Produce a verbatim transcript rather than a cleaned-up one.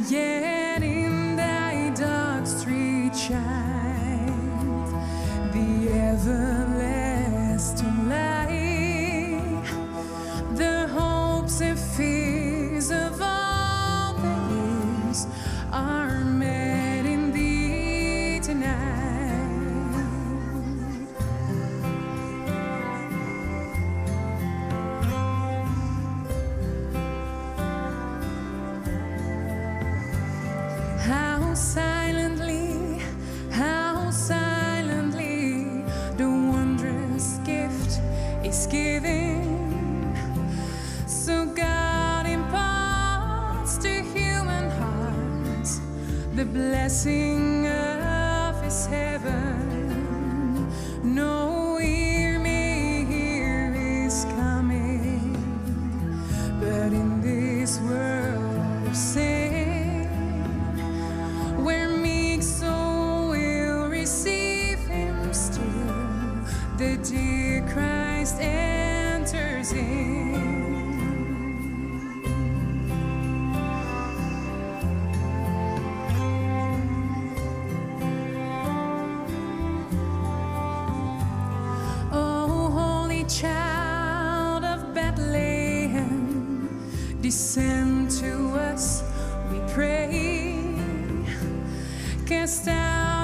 Yet in thy dark street shines the everlasting light. The hopes and fears of all that is are met in thee tonight. How silently, how silently the wondrous gift is given. So God imparts to human hearts the blessing of His heaven. No ear may hear His coming, but in this world of sin, where meek soul will receive Him still, the dear Christ enters in. Oh, holy child of Bethlehem, descend to us, we pray. Cast out